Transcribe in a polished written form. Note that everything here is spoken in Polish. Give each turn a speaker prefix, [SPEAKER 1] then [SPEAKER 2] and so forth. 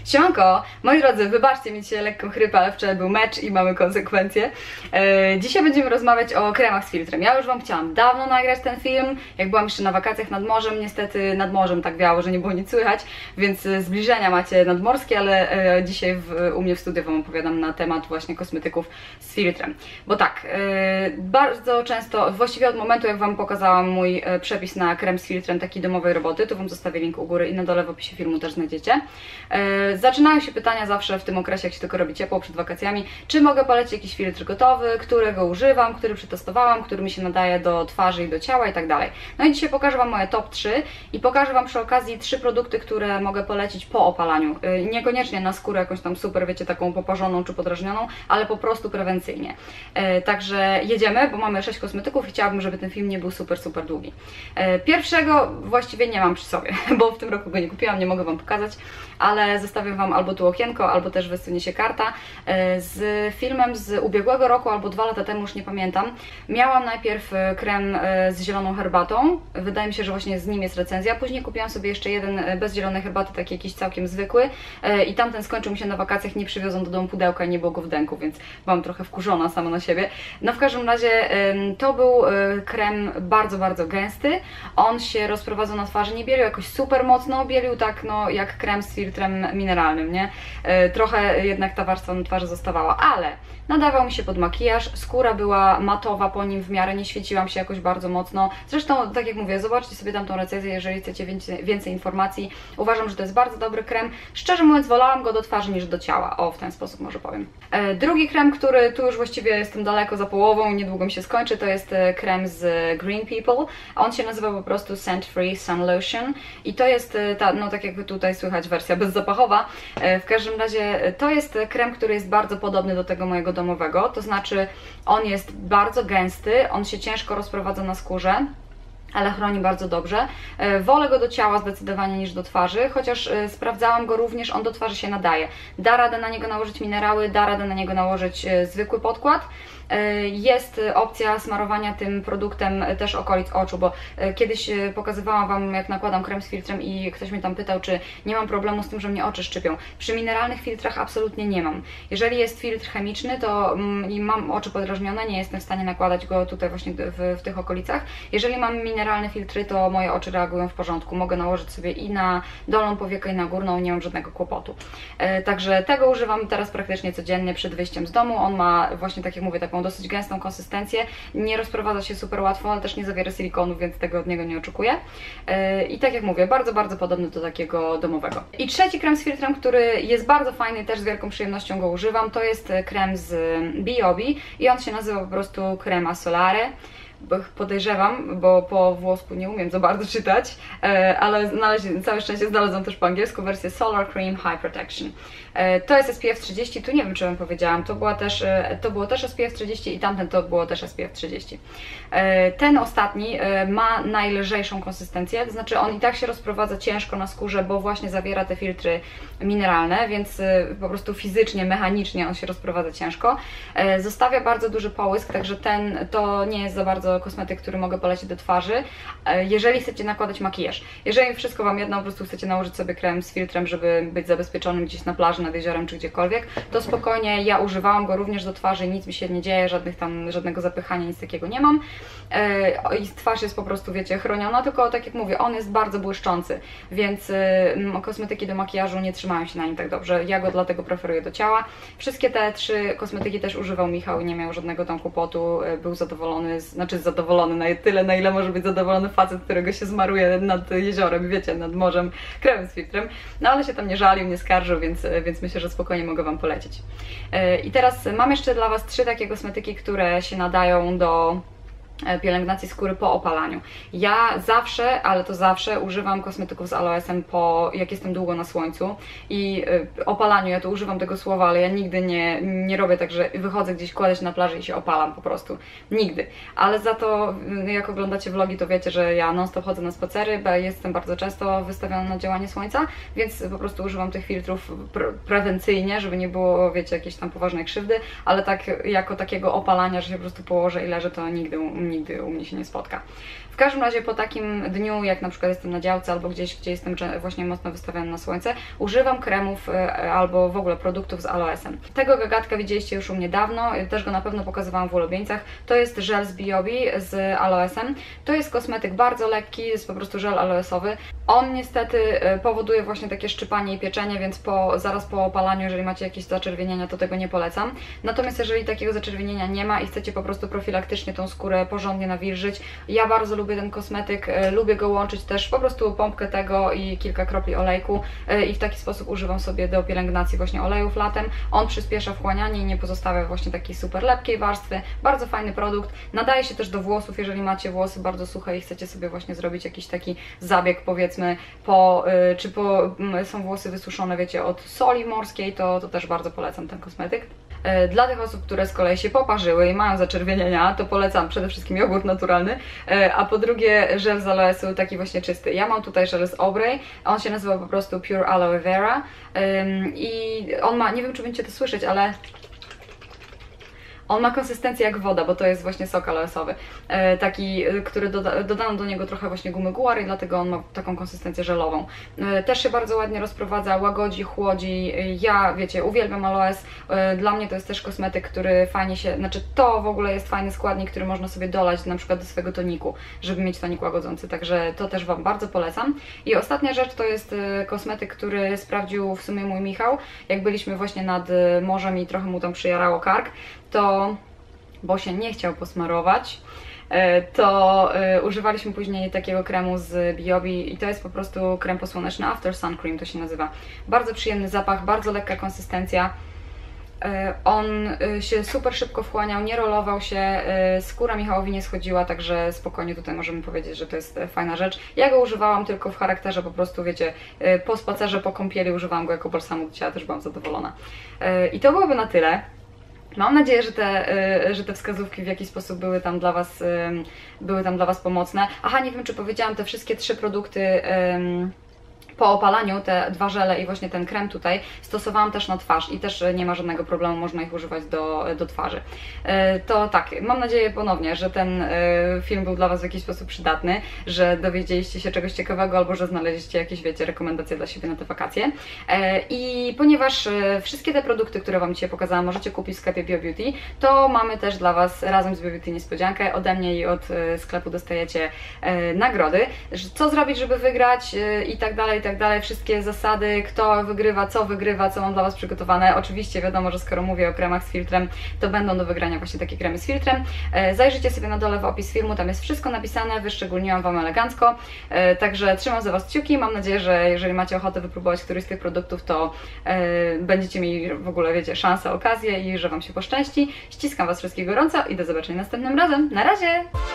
[SPEAKER 1] Siemanko, moi drodzy, wybaczcie mi dzisiaj lekką chrypę, ale wczoraj był mecz i mamy konsekwencje. Dzisiaj będziemy rozmawiać o kremach z filtrem. Ja już Wam chciałam dawno nagrać ten film, jak byłam jeszcze na wakacjach nad morzem. Niestety nad morzem tak wiało, że nie było nic słychać, więc zbliżenia macie nadmorskie, ale dzisiaj u mnie w studiu Wam opowiadam na temat właśnie kosmetyków z filtrem. Bo tak, bardzo często, właściwie od momentu jak Wam pokazałam mój przepis na krem z filtrem, taki domowej roboty, tu Wam zostawię link u góry i na dole w opisie filmu też znajdziecie. Zaczynają się pytania zawsze w tym okresie, jak się tylko robi ciepło przed wakacjami, czy mogę polecić jakiś filtr gotowy, którego używam, który przetestowałam, który mi się nadaje do twarzy i do ciała i tak dalej. No i dzisiaj pokażę Wam moje top 3 i pokażę Wam przy okazji 3 produkty, które mogę polecić po opalaniu. Niekoniecznie na skórę jakąś tam super, wiecie, taką poparzoną czy podrażnioną, ale po prostu prewencyjnie. Także jedziemy, bo mamy 6 kosmetyków i chciałabym, żeby ten film nie był super długi. Pierwszego właściwie nie mam przy sobie, bo w tym roku go nie kupiłam, nie mogę Wam pokazać, ale zostawiam Wam albo tu okienko, albo też wysunie się karta z filmem z ubiegłego roku, albo 2 lata temu, już nie pamiętam. Miałam najpierw krem z zieloną herbatą, wydaje mi się, że właśnie z nim jest recenzja. Później kupiłam sobie jeszcze jeden bez zielonej herbaty, taki jakiś całkiem zwykły i tamten skończył mi się na wakacjach, nie przywiozą do domu pudełka i nie było go w denku, więc byłam trochę wkurzona sama na siebie. No w każdym razie to był krem bardzo gęsty, on się rozprowadzał na twarzy, nie bielił jakoś super mocno, bielił tak no jak krem z filtrem mineralnym, nie? Trochę jednak ta warstwa na twarzy zostawała, ale nadawał mi się pod makijaż, skóra była matowa po nim w miarę, nie świeciłam się jakoś bardzo mocno. Zresztą, tak jak mówię, zobaczcie sobie tamtą recenzję, jeżeli chcecie więcej informacji. Uważam, że to jest bardzo dobry krem. Szczerze mówiąc, wolałam go do twarzy niż do ciała. O, w ten sposób może powiem. Drugi krem, który tu już właściwie jestem daleko za połową i niedługo mi się skończy, to jest krem z Green People. On się nazywa po prostu Scent Free Sun Lotion i to jest ta, no tak jakby tutaj słychać, wersja bezzapachowa. W każdym razie to jest krem, który jest bardzo podobny do tego mojego domowego, to znaczy on jest bardzo gęsty, on się ciężko rozprowadza na skórze, ale chroni bardzo dobrze. Wolę go do ciała zdecydowanie niż do twarzy, chociaż sprawdzałam go również, on do twarzy się nadaje. Da radę na niego nałożyć minerały, da radę na niego nałożyć zwykły podkład. Jest opcja smarowania tym produktem też okolic oczu, bo kiedyś pokazywałam Wam, jak nakładam krem z filtrem i ktoś mnie tam pytał, czy nie mam problemu z tym, że mnie oczy szczypią. Przy mineralnych filtrach absolutnie nie mam. Jeżeli jest filtr chemiczny, to i mam oczy podrażnione, nie jestem w stanie nakładać go tutaj właśnie w tych okolicach. Jeżeli mam mineralne filtry, to moje oczy reagują w porządku. Mogę nałożyć sobie i na dolną powiekę, i na górną, nie mam żadnego kłopotu. Także tego używam teraz praktycznie codziennie przed wyjściem z domu. On ma właśnie, tak jak mówię, taką dosyć gęstą konsystencję, nie rozprowadza się super łatwo, ale też nie zawiera silikonu, więc tego od niego nie oczekuję. I tak jak mówię, bardzo podobny do takiego domowego. I trzeci krem z filtrem, który jest bardzo fajny, też z wielką przyjemnością go używam, to jest krem z B.O.B. i on się nazywa po prostu Crema Solare. Podejrzewam, bo po włosku nie umiem za bardzo czytać, ale całe szczęście znalazłam też po angielsku wersję Solar Cream High Protection. To jest SPF 30, tu nie wiem, czy Wam powiedziałam, to było też SPF 30 i tamten to było też SPF 30. Ten ostatni ma najlżejszą konsystencję, to znaczy on i tak się rozprowadza ciężko na skórze, bo właśnie zawiera te filtry mineralne, więc po prostu fizycznie, mechanicznie on się rozprowadza ciężko. Zostawia bardzo duży połysk, także to nie jest za bardzo kosmetyk, który mogę polecić do twarzy, jeżeli chcecie nakładać makijaż. Jeżeli wszystko Wam jedno, po prostu chcecie nałożyć sobie krem z filtrem, żeby być zabezpieczonym gdzieś na plaży, nad jeziorem czy gdziekolwiek, to spokojnie, ja używałam go również do twarzy, nic mi się nie dzieje, żadnego zapychania, nic takiego nie mam. I twarz jest po prostu, wiecie, chroniona, tylko tak jak mówię, on jest bardzo błyszczący, więc kosmetyki do makijażu nie trzymają się na nim tak dobrze. Ja go dlatego preferuję do ciała. Wszystkie te 3 kosmetyki też używał Michał i nie miał żadnego tam kłopotu, był zadowolony, zadowolony na tyle, na ile może być zadowolony facet, którego się zmaruje nad jeziorem, wiecie, nad morzem kremem z filtrem, no ale się tam nie żalił, nie skarżył, więc myślę, że spokojnie mogę Wam polecić. I teraz mam jeszcze dla Was 3 takie kosmetyki, które się nadają do pielęgnacji skóry po opalaniu. Ja zawsze, ale to zawsze używam kosmetyków z aloesem jak jestem długo na słońcu i opalaniu, ja tu używam tego słowa, ale ja nigdy nie robię tak, że wychodzę gdzieś, kładę się na plaży i się opalam po prostu. Nigdy. Ale za to, jak oglądacie vlogi, to wiecie, że ja non-stop chodzę na spacery, bo jestem bardzo często wystawiona na działanie słońca, więc po prostu używam tych filtrów prewencyjnie, żeby nie było, wiecie, jakiejś tam poważnej krzywdy, ale tak jako takiego opalania, że się po prostu położę i leżę, to nigdy nigdy u mnie się nie spotka. W każdym razie po takim dniu, jak na przykład jestem na działce albo gdzieś, gdzie jestem właśnie mocno wystawiona na słońce, używam kremów albo w ogóle produktów z aloesem. Tego gagatka widzieliście już u mnie dawno, też go na pewno pokazywałam w ulubieńcach. To jest żel z Biobi z aloesem. To jest kosmetyk bardzo lekki, jest po prostu żel aloesowy. On niestety powoduje właśnie takie szczypanie i pieczenie, więc zaraz po opalaniu, jeżeli macie jakieś zaczerwienienia, to tego nie polecam. Natomiast jeżeli takiego zaczerwienienia nie ma i chcecie po prostu profilaktycznie tą skórę porządnie nawilżyć, ja bardzo lubię ten kosmetyk, lubię go łączyć też, po prostu pompkę tego i kilka kropli olejku i w taki sposób używam sobie do pielęgnacji właśnie olejów latem. On przyspiesza wchłanianie i nie pozostawia właśnie takiej super lepkiej warstwy. Bardzo fajny produkt. Nadaje się też do włosów, jeżeli macie włosy bardzo suche i chcecie sobie właśnie zrobić jakiś taki zabieg, powiedzmy, są włosy wysuszone, wiecie, od soli morskiej, to też bardzo polecam ten kosmetyk. Dla tych osób, które z kolei się poparzyły i mają zaczerwienienia, to polecam przede wszystkim jogurt naturalny, a po drugie żel z aloesu, taki właśnie czysty. Ja mam tutaj żel z Aubrey, on się nazywa po prostu Pure Aloe Vera i on ma, nie wiem czy będziecie to słyszeć, ale on ma konsystencję jak woda, bo to jest właśnie sok aloesowy, taki, który dodano do niego trochę właśnie gumy guar i dlatego on ma taką konsystencję żelową. Też się bardzo ładnie rozprowadza, łagodzi, chłodzi. Ja, wiecie, uwielbiam aloes. Dla mnie to jest też kosmetyk, który fajnie się, to w ogóle jest fajny składnik, który można sobie dolać na przykład do swojego toniku, żeby mieć tonik łagodzący, także to też Wam bardzo polecam. I ostatnia rzecz to jest kosmetyk, który sprawdził w sumie mój Michał, jak byliśmy właśnie nad morzem i trochę mu tam przyjarało kark, bo się nie chciał posmarować, to używaliśmy później takiego kremu z Biobi i to jest po prostu krem posłoneczny After Sun Cream, to się nazywa. Bardzo przyjemny zapach, bardzo lekka konsystencja. On się super szybko wchłaniał, nie rolował się, skóra Michałowi nie schodziła, także spokojnie tutaj możemy powiedzieć, że to jest fajna rzecz. Ja go używałam tylko w charakterze po prostu, wiecie, po spacerze, po kąpieli używałam go jako balsamu do ciała, też byłam zadowolona. I to byłoby na tyle. Mam nadzieję, że te wskazówki w jakiś sposób były tam dla Was pomocne. Aha, nie wiem czy powiedziałam, te wszystkie 3 produkty po opalaniu, te 2 żele i właśnie ten krem tutaj, stosowałam też na twarz i też nie ma żadnego problemu, można ich używać do twarzy. To tak, mam nadzieję ponownie, że ten film był dla Was w jakiś sposób przydatny, że dowiedzieliście się czegoś ciekawego albo że znaleźliście jakieś, wiecie, rekomendacje dla siebie na te wakacje. I ponieważ wszystkie te produkty, które Wam dzisiaj pokazałam, możecie kupić w sklepie BioBeauty, to mamy też dla Was razem z BioBeauty niespodziankę. Ode mnie i od sklepu dostajecie nagrody. Co zrobić, żeby wygrać i tak dalej, wszystkie zasady, kto wygrywa, co mam dla Was przygotowane. Oczywiście wiadomo, że skoro mówię o kremach z filtrem, to będą do wygrania właśnie takie kremy z filtrem. Zajrzyjcie sobie na dole w opis filmu, tam jest wszystko napisane, wyszczególniłam Wam elegancko. Także trzymam za Was kciuki, mam nadzieję, że jeżeli macie ochotę wypróbować któryś z tych produktów, to będziecie mieli w ogóle, wiecie, szansę, okazję i że Wam się poszczęści. Ściskam Was wszystkich gorąco i do zobaczenia następnym razem. Na razie!